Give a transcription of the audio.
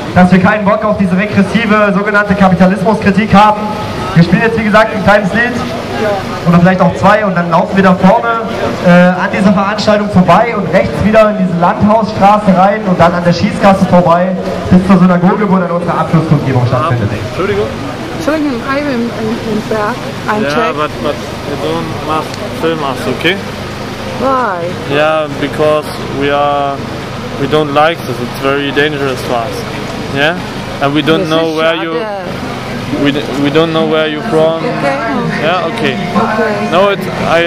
dass wir keinen Bock auf diese regressive sogenannte Kapitalismuskritik haben. Wir spielen jetzt wie gesagt ein kleines Lied oder vielleicht auch zwei und dann laufen wir da vorne an dieser Veranstaltung vorbei und rechts wieder in diese Landhausstraße rein und dann an der Schießgasse vorbei bis zur Synagoge, wo dann unsere Abschlusskundgebung stattfindet. Entschuldigung. Entschuldigung, I'm in back. I'm Yeah, check. but you don't must film us, okay? Why? Yeah, because we don't like this. It's very dangerous for us. Yeah, and we don't know where you. We don't know where you're from. Okay. Yeah, okay. Okay. No, it's